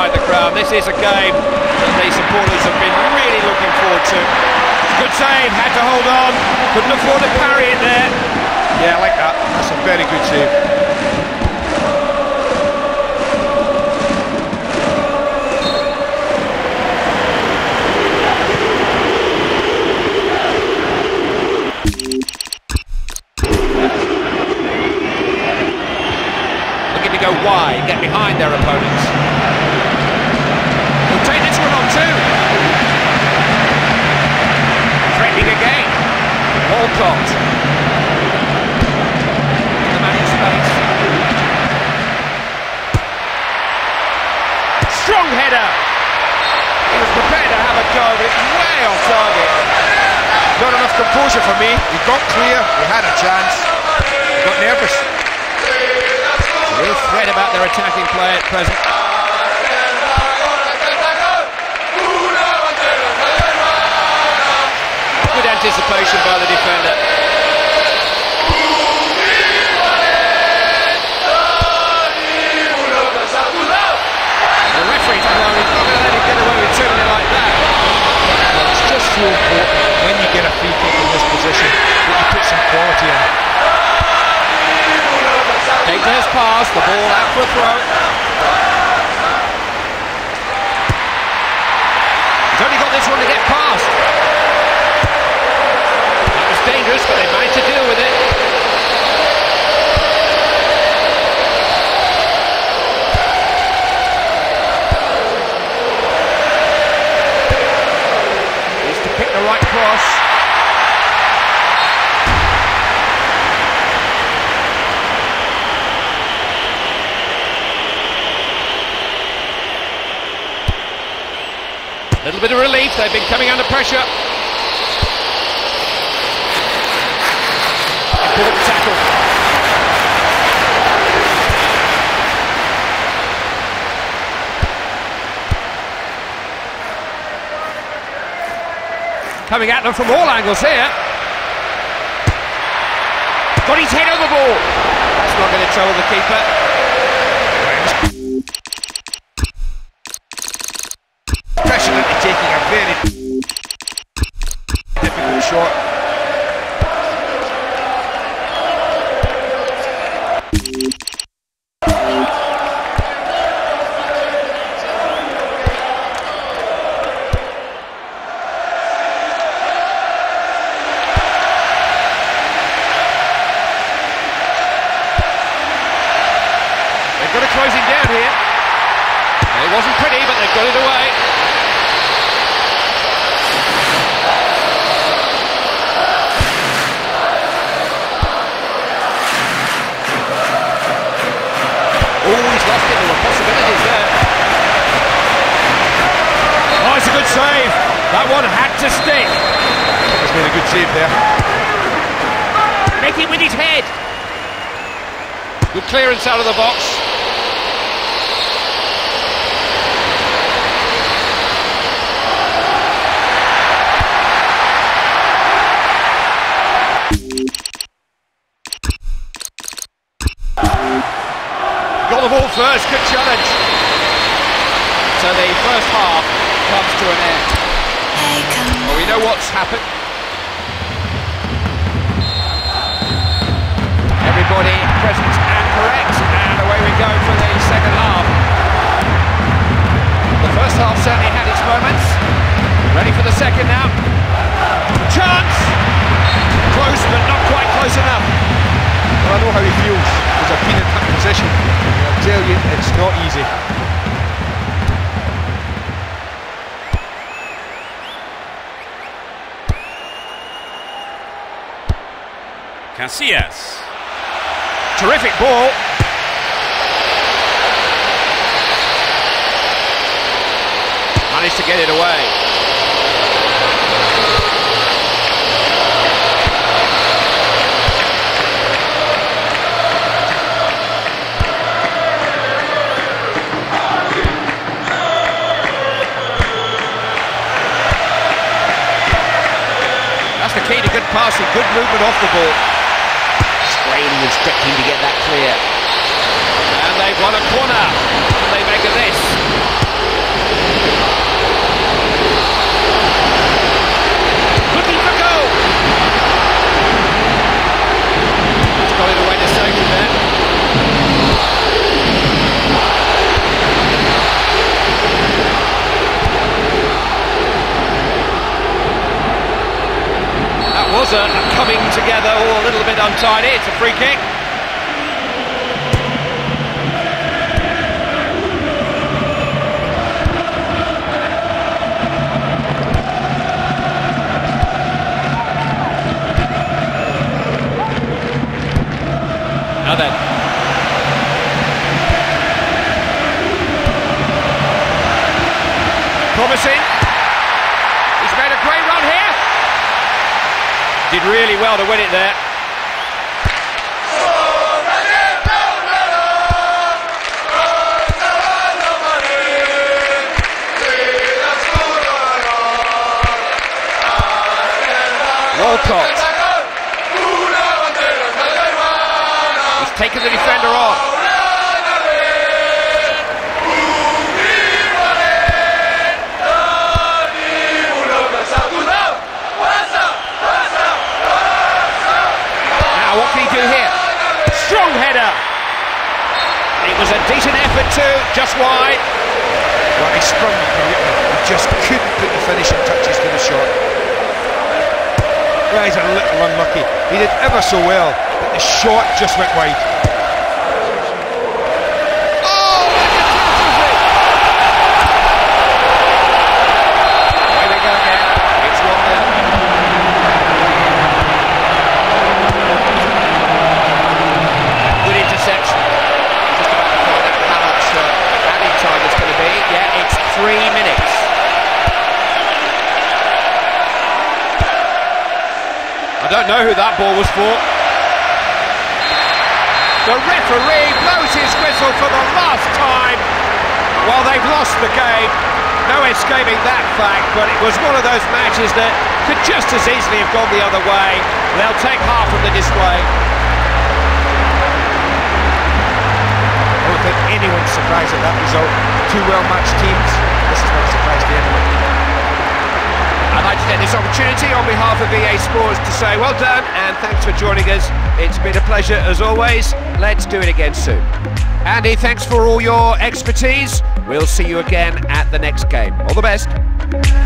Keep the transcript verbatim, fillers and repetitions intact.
inside the crowd. This is a game that the supporters have been really looking forward to. Good save, had to hold on, couldn't afford to parry it there. Yeah, I like that. That's a very good save. Go wide, get behind their opponents. We'll take this one on too. Threatening again. Walcott. The man in space. Strong header. He was prepared to have a go, but it's way off target. Not enough composure for me. He got clear, he had a chance. He got nervous. Real threat about their attacking play at present. Good anticipation by the defender. The referee's blowing. He's not going to let him get away with turning it like that. Well, it's just so important when you get a free kick in this position that you put some quality in. Keita has passed, the ball out for a throw. He's only got this one to get past. That was dangerous, but they managed to deal with it. Needs to pick the right cross. A little bit of relief, they've been coming under pressure. Important tackle. Coming at them from all angles here. Got his head on the ball. That's not going to trouble the keeper. Taking a very difficult shot. They've got to close him down here. It wasn't pretty, but they've got it away. Oh, he's lost it. There were possibilities there. Oh, it's a good save. That one had to stick. He's made a good save there. Make it with his head. Good clearance out of the box. Got the ball first, good challenge. So the first half comes to an end. Well, we know what's happened. Everybody present and correct, and away we go for the second half. The first half certainly had its moments. Ready for the second now. Chance! Close, but not quite close enough. Well, I know how he feels, because I've been in that position. I'll tell you, it's not easy. Casillas. Terrific ball. Managed to get it away. That's the key to good passing, good movement off the ball. Straining and stretching to get that clear. And they've won a corner. What do they make of this? Looking for goal. He's got it away to safety there. That was a, a coming together, all a little bit untidy. It's a free kick. Now then. Promising. He's made a great run here. Did really well to win it there. Walcott. He's taken the defender on. Now what can he do here? Strong header. It was a decent effort too, just wide. Well, he sprung brilliantly. He just couldn't put the finishing touches to the shot. Well, he's a little unlucky. He did ever so well, but the shot just went wide. Oh, that's a catastrophe! Away they go again. It's one nil. Good interception. Just about to find out how much uh, added time it's going to be. Yeah, it's three minutes. I don't know who that ball was for. The referee blows his whistle for the last time. Well, they've lost the game. No escaping that fact, but it was one of those matches that could just as easily have gone the other way. They'll take half of the display. I don't think anyone's surprised at that result. Two well-matched teams. This is not a surprise to anyone. I'd like to take this opportunity on behalf of E A Sports to say well done and thanks for joining us. It's been a pleasure as always. Let's do it again soon. Andy, thanks for all your expertise. We'll see you again at the next game. All the best.